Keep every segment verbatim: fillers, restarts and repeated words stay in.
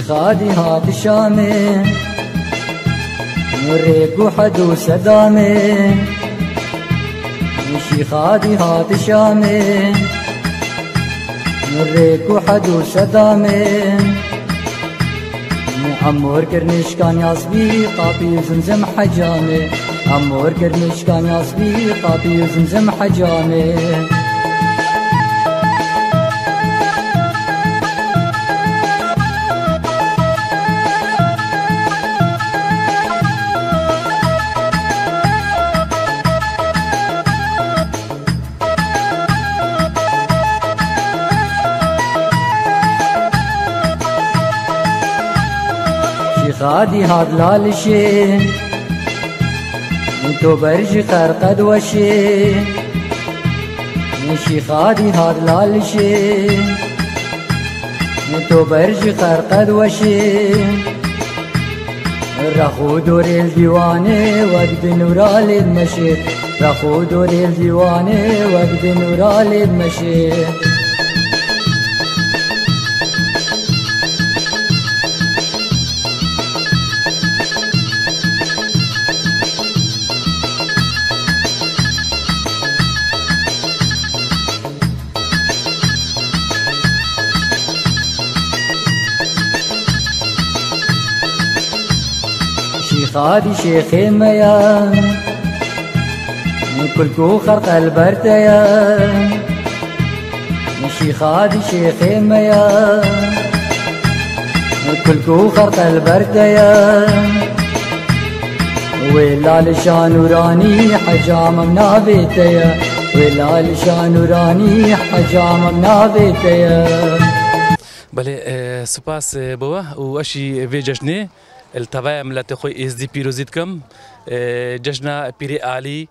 شيخادي هات الشامي مريق وحد وسدامي شيخادي هات الشامي مريق وحد وسدامي عمور كرنش كان يصبي قابي زمزم حجامي عمور كرنش كان يصبي قابي زمزم حجامي شيخادي هاد لالشي انتو برجي خرقد وشي شيخادي هاد لالشي انتو برجي خرقد وشي رخو دوري الديواني وقت نورالي المشي رخو دوري الديواني وقت نورالي المشي شيخادي شيخي ميا كلكو خرق البرتيا شيخادي شيخي ميا كلكو خرق البرتيا ولا لشان وراني حجام منا بيتيا ولا لشان وراني حجام منا بيتيا. بله سپاس بوا و اشي في جشنه التوايا ملت خوي اس دي بيروزيت كم جشنا بيري عالي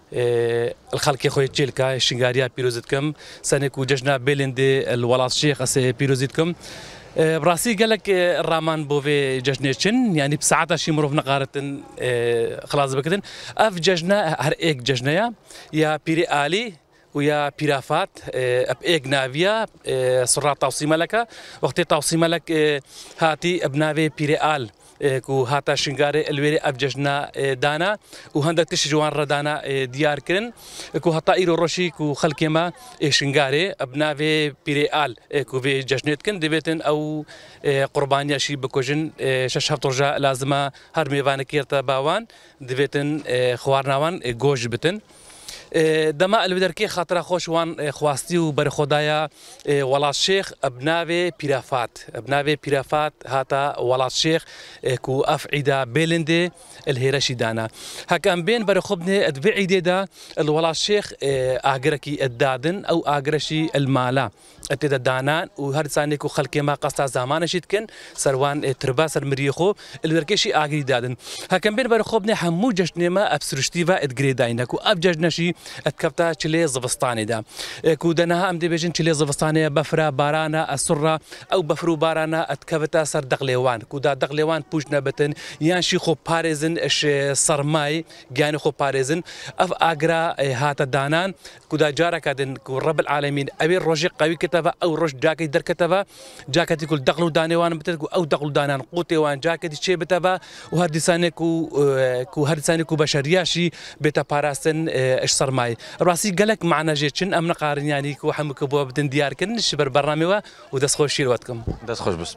الخلق خوي تشيلكا شنغاريا بيروزيت كم سنكو جشنا بيلندي الولاص شيخ اس بيروزيت كم براسي قالك الرامان بوفي جشنيتشن يعني بساعتها شي مروف نقارة خلاص بكتن اف جشنا هر ايك جشنيا يا بيري عالي ويا بيرافات اب ايك نافيا سرعة توصيمة لك وقت توصيمة لك هاتي ابنافي بيري آل كو هاتا شنغاري الويري ابجشنا دانا وهندك تشجوان ردانا ديار كرن كو هاتا ايرو روشي كو خلكيما شنغاري ابنافي بيري آل كو في جشنيت كن ديبتن او قربانيا شي بكوجن شش هفترجا لازمه هر ميوان كيرتا باوان ديبتن خوارناوان گوش بتن دما الودركي خاطر خوش وان خواستي وبر خدايا ولاص شيخ ابناوي بيرافات ابناوي بيرافات هاتا ولاص شيخ كو افعيدا بيلندي الهيرشي دانا هكان بين بر خبني ادبعيدي دا الولاص شيخ اغركي الدادن او اغرشي المالا اتدا دانان وهر ثاني كو خلقي ما قصتا زمان شيتكن سروان ترباس المريخو الوركيشي اغري دادن هكان بين بر خبني حمو جشنما ابسرشتيفا ادغريداينا كو ابججنشي اتكبتا تشلي زفستاني دا كو دناها ام دي بيجن تشلي زفستاني بفرا بارانا السره او بفرو بارانا اتكبتا سر دغليوان كو دا دغليوان بوجنا بتن يانشي خو باريزن اش صرماي جاني خو باريزن اف اغرا هاتا دانان كو دا جارا كادن كو رب العالمين ابي روجي قوي كتبه او روج جاكي در كتبه جاكتي كل دغلو دانيوان بتكو او دغلو دانان قوتي وان جاكتي شي بتبه وهدي ثاني كو كو هدي ثاني كو بشرياشي بتا باراسن اش صرماي راسي قالك معنا جيتشن ام نقارن يعني كو حمك بو بدن ديار كن شبر برنامج ودس خوش شيرواتكم دس خوش بس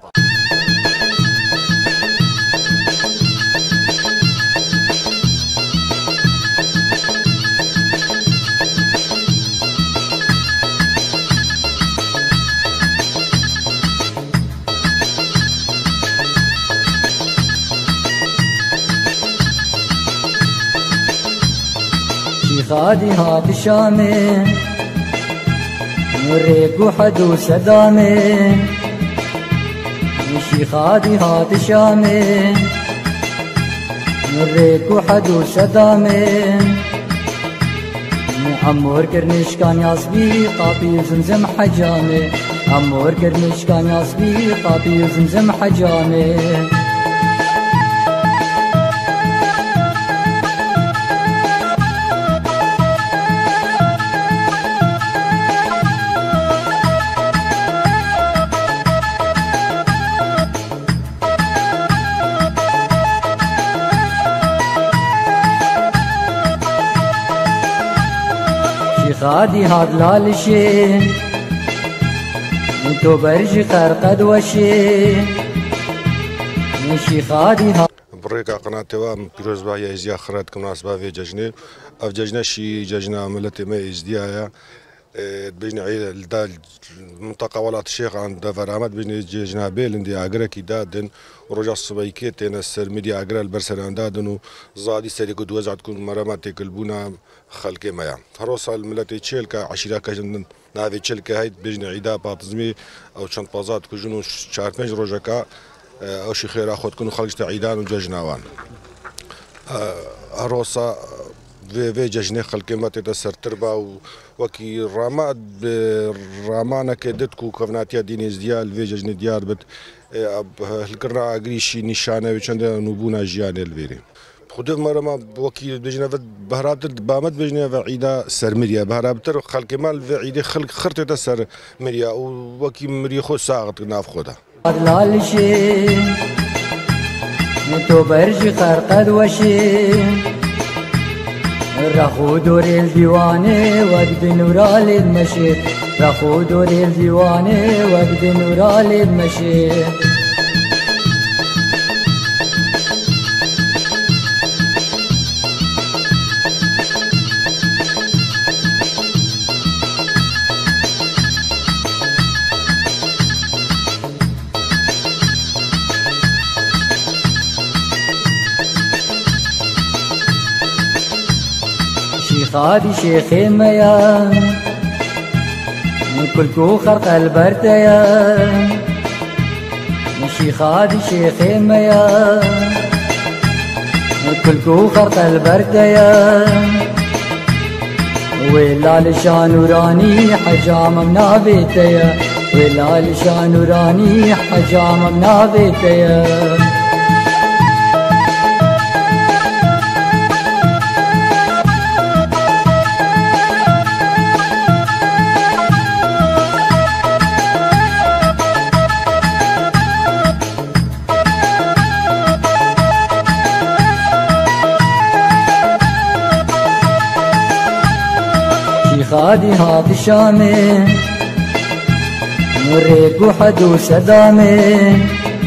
شيخادي هات الشامي مريق وحد وسدامي شيخادي هات الشامي مريق وحد وسدامي عمور كرنش كان يصبي قابي زمزم حجامي عمور كرنش كان يصبي قابي زمزم حجامي شيخادي هاد لالشي انتو برجي خرقد وشي شيخادي هاد بريكا قناة توام بيروز باهي ازيا خرات كمناسبة في ججنة اف ججنة شي ججنة ملتي ما ازديايا بجنة عيد المنطقة ولات الشيخ عند فرامات بجنة ججنة بيل اندي اقرا كي دادن ورجع الصبايكيت انا السر ميديا اقرا البرسلان دادن وزادي سري قد وزع تكون مرامات تقلبونا خلقي مايا هروسا الملتي تشيلكا عشيرا كجن نافي تشيلكا هيد بجنة عيدا باتزمي او شنط بازات كجنو شهر بنج رجاكا او شي خير اخذ كونوا خلقت عيدان وججناوان هروسا في في ججنه خلقي ما تتسر تربا وكي رامات رامانا كدتكو كفناتيا دينيز ديال في ججنه ديال بت القرنا اغريشي نشانه وچند نوبونا جيان الفيري خود مرما وكي بجنه بهرات بامت بجنه عيدا سرمريا بهرابتر خلقي مال في عيد خلق خرت تسر مريا وكي مريخو ساغت ناف خدا لالشي انتو برجي خرقد وشي رخو دوري الديواني وقد نورالي المشي رخو دوري الديواني وقد نورالي المشي شيخادي شيخي ميا من كلكو خرق البرتيا شيخادي شيخي ميا من كلكو خرق البرتيا ويلا لشان وراني حجام منا بيتيا ويلا لشان وراني حجام منا بيتيا شيخادي هاد الشامي مريق وحدو سدامي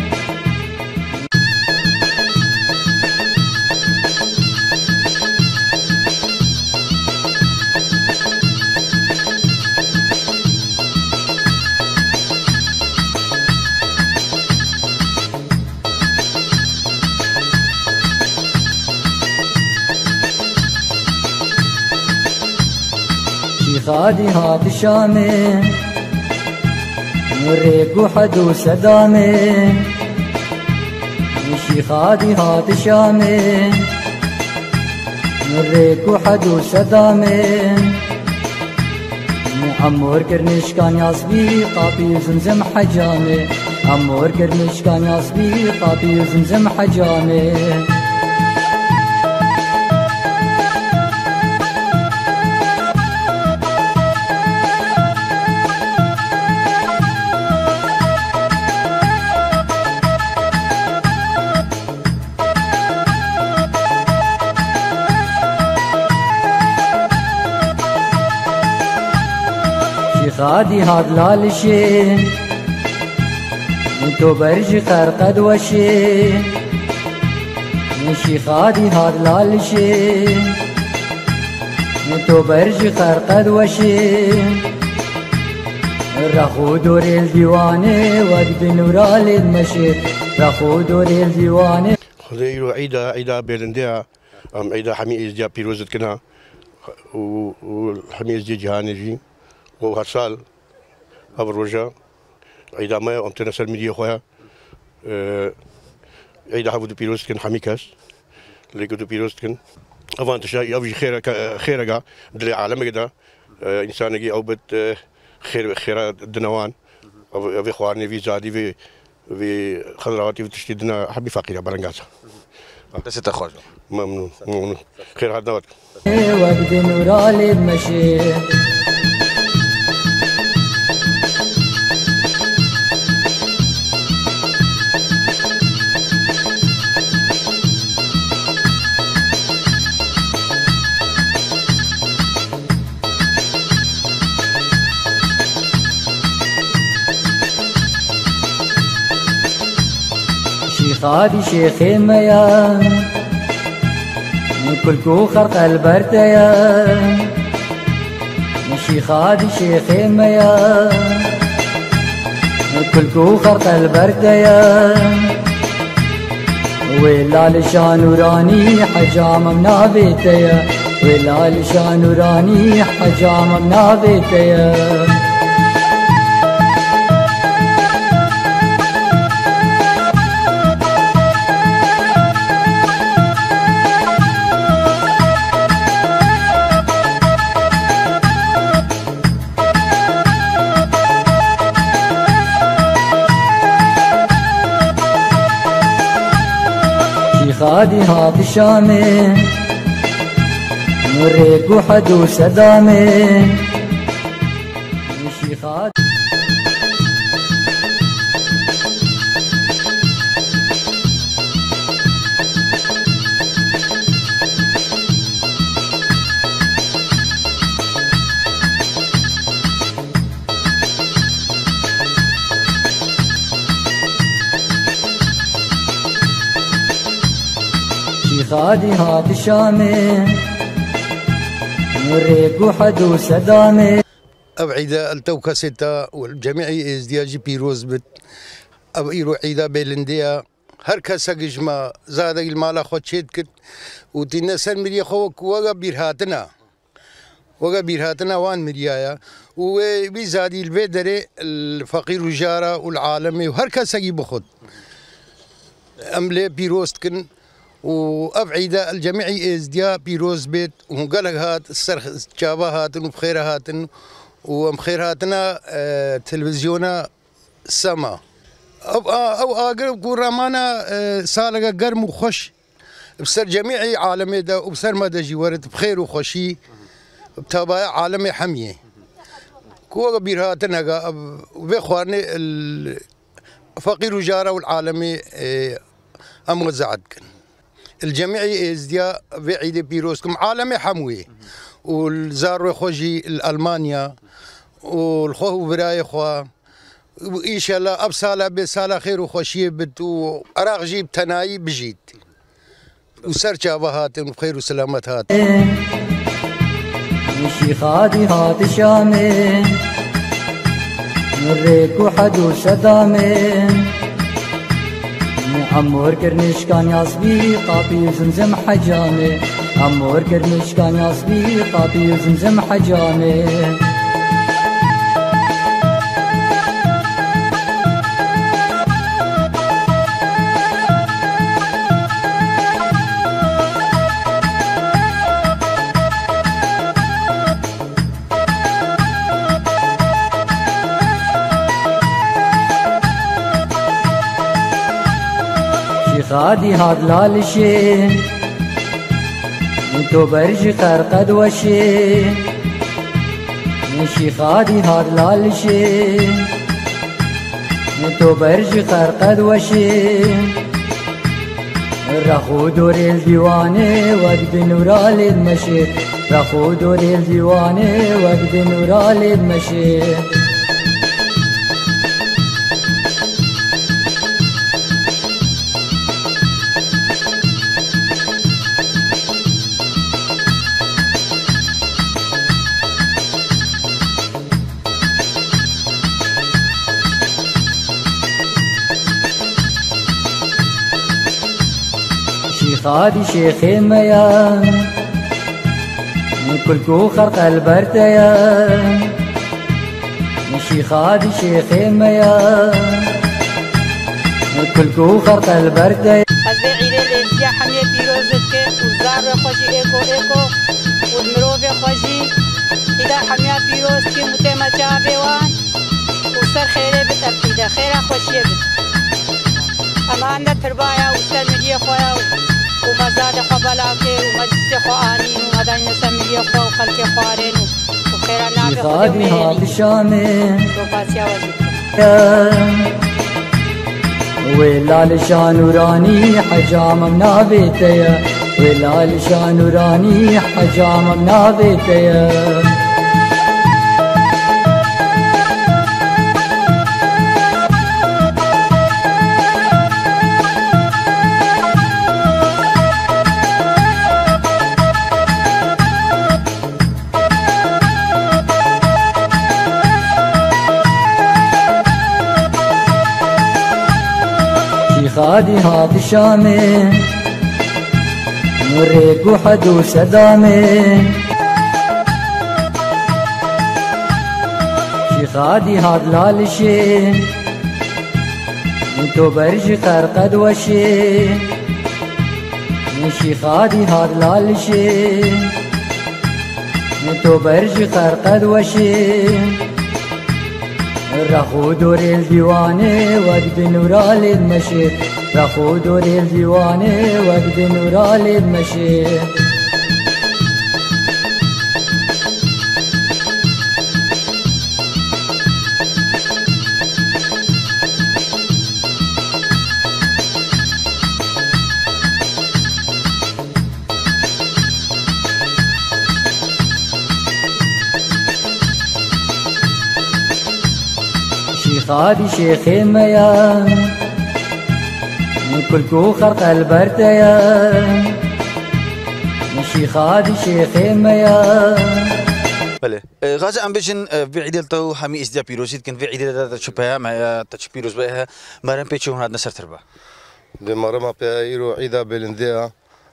شيخادي هاد الشامي مريق وحدو سدامي شيخادي هاد الشامي مريق وحدو سدامي عمور كرنش كان يصبي قابي زمزم حجامي عمور كرنش كان يصبي قابي زمزم حجامي شيخادي هاد لالشي انتو برجي خرقد وشي شيخادي هاد لالشي انتو برجي خرقد وشي رخو دوري الديواني وقد نورالي المشي رخو دوري الديواني خذيرو عيدا عيدا بيلنديا ام عيدا حمي ازديا بيروزت كنا وحمي ازديا جهاني جي وهرسال أبو رجا عيدا ما أم تنسل ميديا خويا عيدا حفظ بيروستكن حميكاس اللي قدو بيروستكن أفان تشاي أبي خيرك خيرك دلي عالم كده إنسان يجي أو بت خير خير الدنوان أبي خوارني في زادي في في خضرواتي في تشتيدنا حبي فقيرة برنجاسة بس تخرج ممنون ممنون خير هذا وقت وقت نورالي المشي شيخ هادي شيخ ميان كل كو خرق البرتيان شيخ هادي شيخ ميان كل كو خرق البرتيان ولا لشان وراني حجام منا بيتيا ولا لشان وراني حجام منا بيتيا خادي هات شامي مريك وحد وسدامي مشي خادي خادي هات شامي مريك وحد وسدامي أبعيدا التوكا ستة والجميعي ازدياجي بيروز بت أبعيرو عيدا بيلنديا هر كسا جمع زادا المالا خود شيد كت وتينا سن مريا خوك وغا بيرهاتنا وغا بيرهاتنا وان مريايا وبيزادي البيدري الفقير وجارة والعالمي وهر كسا بخد أملي بيروز كن وأبعيدا الجميعي ازديا بيروز بيت وقالك هات السرخ جابا هاتن وبخير هاتن ومخير هاتنا اه تلفزيونا سما أو أو أقرب كورامانا اه سالقة قرم وخش بسر جميعي عالمي دا وبسر مدى جوارت بخير وخشي بتابع عالمي حمية كوا كبير هاتنا وبيخواني الفقير وجارة والعالمي اه أم غزعتكن الجميعي ازديا بعيد بيروسكم عالمي حموي والزار خوجي الألمانيا والخو براي خوا وإن شاء الله أبسالة بسالة خير وخوشية بت وأراغ جيب تناي بجيت وسر جابهات وخير وسلامات هات مشي خادي هات شامي مريك وحد وسدامي عمور كرنش كان يصبي قابي زمزم حجامي عمور كرنش كان يصبي قابي زمزم حجامي خادي هاد لالشي انتو برج خرقد وشي مشي خادي هاد لالشي انتو برج خرقد وشي رخو دوري الديواني وقد نورالي المشي رخو دوري الديواني وقد نورالي المشي خادي شيخ ميان كل كو خرق البرتيان مشي خادي شيخ ميان كل كو خرق البرتيان أزبي عيدة لزيا حمية بيروزتك وزار خوشي إيكو إيكو والمروف خوشي إذا حمية بيروزتك متما جابيوان وصار خيري بتأبتيدا خيرا خوشي بت أما عندنا تربايا وصار مجيه خويا ومزاد خبلاكي ومجلس خوانين ومدان نسمي خو وخلق خوارين وخير نافع خادي هات شامي وفاسيا وزيد ولا لشان وراني حجام منا بيتيا ولا لشان وراني حجام منا بيتيا شيخادي هاد الشامي نوريك وحدو سدامي شيخادي هاد لالشي انتو برج خرقد وشي شيخادي هاد لالشي انتو برج خرقد وشي رخو دور الديواني وقت نورال المشي رخو دور الديواني وقت نورال المشي شيخادي شيخي ميان كلكو خرق البرتيان شيخادي شيخي ميان بله غازي ام بيجن في عيد تو حمي ازديا بيروزيت كان في عيد تشبها مع تش بيروز بها مرن بيتشو هاد نصر تربا دي مرما بيرو عيدا بلنديا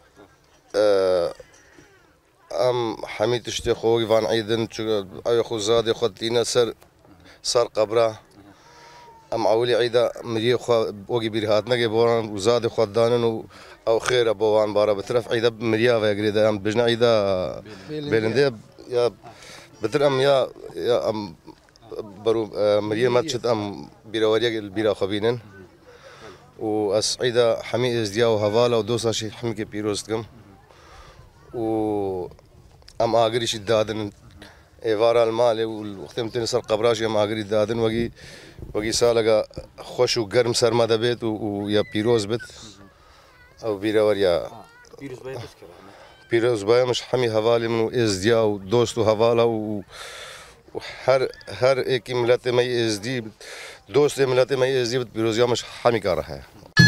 ام حميد تشتي خوي فان عيدن اي خو زاد خد لينا سر صار قبره ام عولي عيدا مري خو وقي بيرهاتنا جبوران وزاد خدانن او خير ابوان بارا بترف عيدا مريا ويغريدا ام بجنا عيدا بلنديا يا بترم يا يا ام برو مريم ماتشت ام بيراوريا البيرا خبينن واسعيدا حمي ازديا وهوالا ودوسا شي حمي بيروستكم و ام اغري شي دادن ايفارا المالي والوقت متن صار قبراجي ام اغري دادن وقي وقي سالغا خوش وقرم سرمدا بيت ويا بيروز بيت او بيراوريا بيروز باي بيروز باي مش حمي هوالي من ازديا ودوستو هوالا و وهر هر ایک ملت مي ازدي دوست ملت مي ازدي بيروزيا مش حمي كاره ہے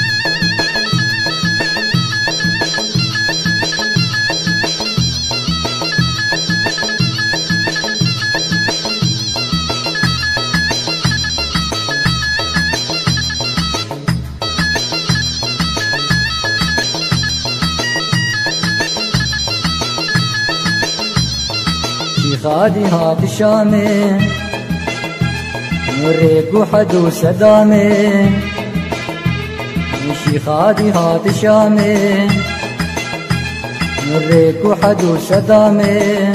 شيخادي هاد الشامي نوريك وحدو سدامي شيخادي هاد الشامي نوريك وحدو سدامي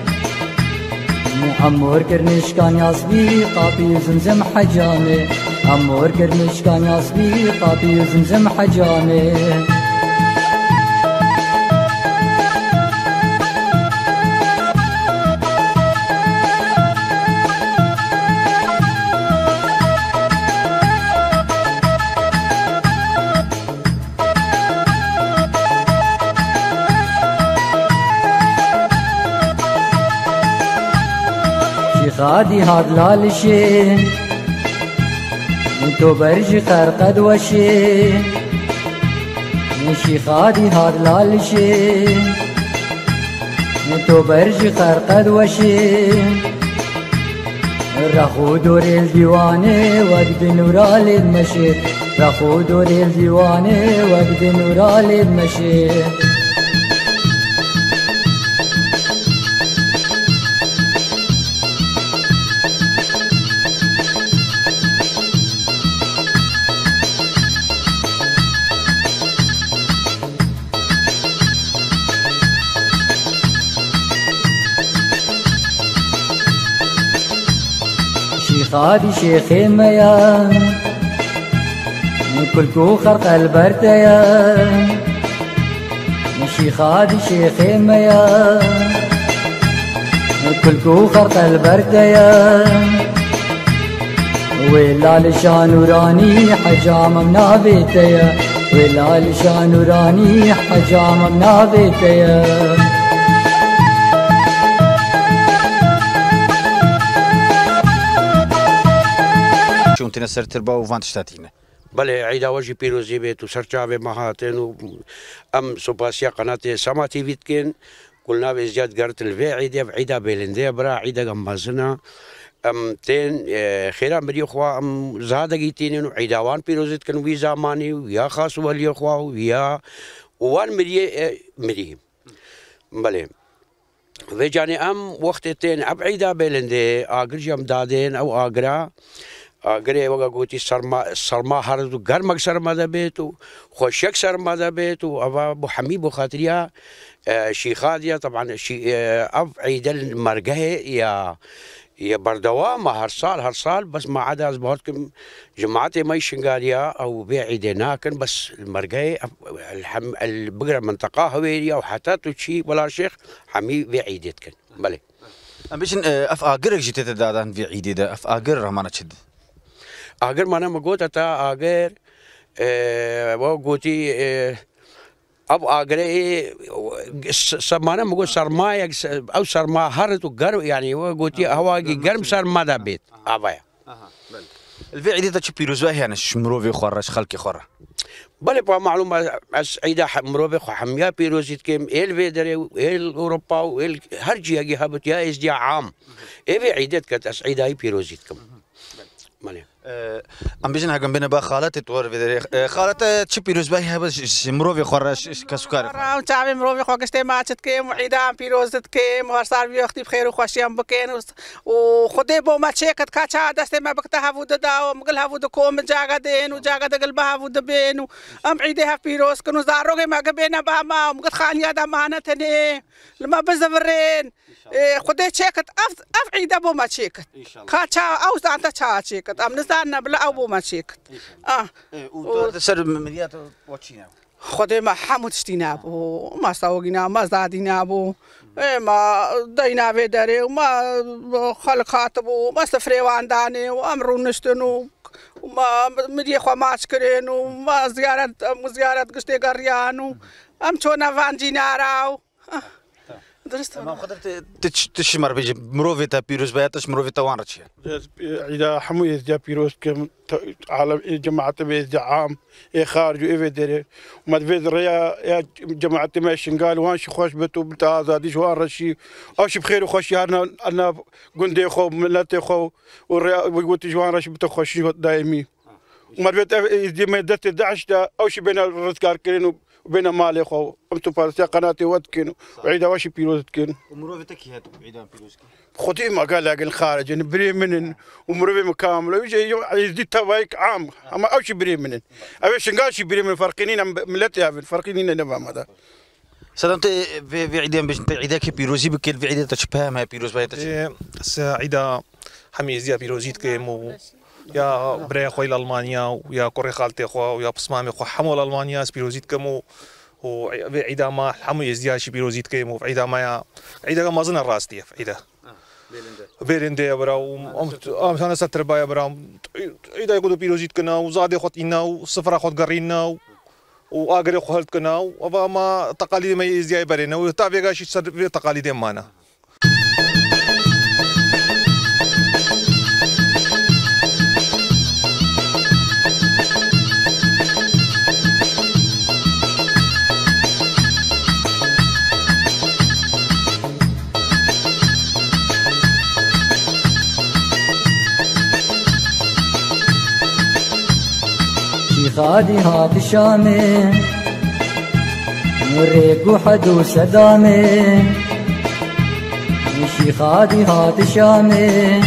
عمور كرنش كان يصبي قابي زمزم حجامي عمور كرنش كان يصبي قابي زمزم حجامي شيخادي هاد لالشي انتو برج خرقد وشي شيخادي هاد لالشي انتو برج خرقد وشي رخو دور الديواني وقت نورال المشي رخو دور الديواني وقت نورال المشي شيخادي شيخي ميان كلكو خرق البرتيان شيخادي شيخي ميان كلكو خرق البرتيان ويلال شانوراني حجام منا بيتيا ويلال شانوراني حجام منا بيتيا شون تنسر تربا وفانت شتاتينا بله عيدا وجه بيروزي بيت وسرچاوي مهاتن ام سوباسيا قناه سما تي فيتكن قلنا بزياد قرت الفي عيدا عيدا بيلندي برا عيدا غمازنا ام تين خيرا مريو خوا ام زادگی تين عيداوان بيروزت كن وي زماني ويا خاص ولي خوا ويا وان مري مري بله وجاني ام وقت تين ابعيدا بلندي اگر جم دادين او اگرا اگري وگا گوتي سرما سرما هر گرمك سرما دبيتو خوشك سرما دبيتو ابا ابو حميد بخاطريا شيخاديا طبعا شي اب عيد المرقه يا يا بردوام هر سال هر سال بس ما عدا ازبهاتكم جماعتي ما يشنقاليا او بعيدنا كن بس المرقه الحم البقره منطقه هويريا وحتى تشي ولا شيخ حمي بعيدتكن بلي ام بيشن اف اجر جيت تدادان في عيد ده اف اجر ما نشد اگر ما انا مقوت تا اگر اه وقوتي اه اب اگره سمانه مگو سرمایه او سرما هرت وقرب يعني وقوتي هواجي قرب سرما دا بيت ابايا الفي عيد تشي بيروز هي انا شمروفي خرش خلقي خره بله با معلومه اس عيدا مروفي خو حميا بيروزيت كيم ال فيدري ال اوروبا وال هرجي يجي هبت يا اس دي عام اي عيدت كت اس عيدا بيروزيت كم مالي ام بيجن هاكم بينا با خالات تور في خالات تشي بيروز باي هبه مروفي خرش كسكر راو تعبي مروفي خو قشتي ماتت كيم وعيدا بيروزت كيم وصار بيختي بخير وخوشيام بكين وخدي بو ما تشيكت كاچا دست ما بكتها فود دا مقلها فود كوم جاغا دين وجاغا دقلبها فود بين ام عيدها بيروز كنو زاروغي ما قبينا باما مقد خانيا دا مانتني لما بزفرين خدي تشيكت اف اف عيدا بو ما تشيكت كاچا او انت تشا تشيكت ام نزان بلا او بو ما تشيكت اه سر مليات واتشينا خدي ما حمود اشتينابو ما ساوغينا ما زادينابو ما دينا بدري وما خلقاتبو ما سفري وانداني وامرو نشتنو وما مدي خو ماشكرين وما زيارة زيارة قشتي قريانو ام تونا فانجينا راو درست ما قدرت تشمر بيجي مروفي تا بيروز بايا تشمروفي تا وان رتشي اذا حمو يزديا بيروز كم على جماعه بيزديا عام اي خارج اي فيدري وما فيدر يا جماعه ما شنقال وان شي خوش بتو بتا زادي شوان رشي او شي بخير وخوش انا انا قندي خو ملاتي خو وقلت جوان رشي بتو خوش دايمي وما فيت يزدي ما دت دعش او شي بين الرزقار كرين وبين مالي خو انتم فارسيا قناتي ودكن وعيدا واشي بيروز كن ومروفي تكي هات عيدا بيروز خدي ما قال لك الخارج يعني بري من ومروفي مكامل ويجي يزيد توايك عام اما اوشي بري من ابي شنقال شي بري من فرقينين ملتي فرقينين نفهم هذا سلامت في في عيدا باش عيدا كي بيروزي بكل في عيدا تشبه ما بيروز باي تشبه عيدا حميزيا بيروزيت كيمو يا بري خويل المانيا ويا كوري خالتي خو ويا بسمامي خو حمول المانيا سبيروزيت كمو وعيدا ما حمو يزيا شي بيروزيت كمو عيدا ما عيدا ما زن الراستي عيدا بيرندي يا برا ام انا ستر بايا برا عيدا يقولوا بيروزيت كنا وزادي خوتينا وصفرا خوت قرينا واغري خوالت كنا وما ما تقاليد ما يزيا برينا وتابع شي تقاليد مانا خادي هات الشامي نوريك وحدو سدامي مشي خادي هات الشامي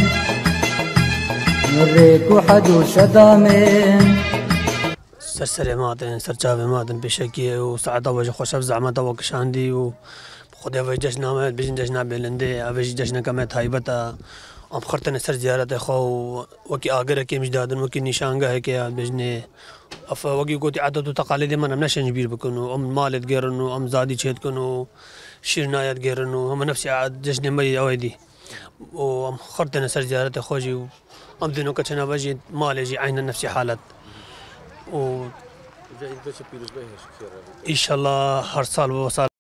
نوريك وحدو سدامي سرسري مادن سرجابي مادن بشكي وسعد وجه خوش زعما دوق شاندي وخدي وجهنا ما بيجن جشنا بلندي ابي جشنا كما هيبتا ام خرتن سر زيارت خو وكي اگر كي مجدادن وكي نشانگه ہے کہ بجني اف وكي قوتي عادات وتقاليد من نمناش نجبير بكونو ام مالت غيرنو ام زادي تشيت كونو شيرنايات غيرنو هم نفسي عاد جشن مي اويدي وام خرتن سر زيارت خوجي ام دينو كتنا بجي مالجي عين نفسي حالات و ان شاء الله هر سال وصال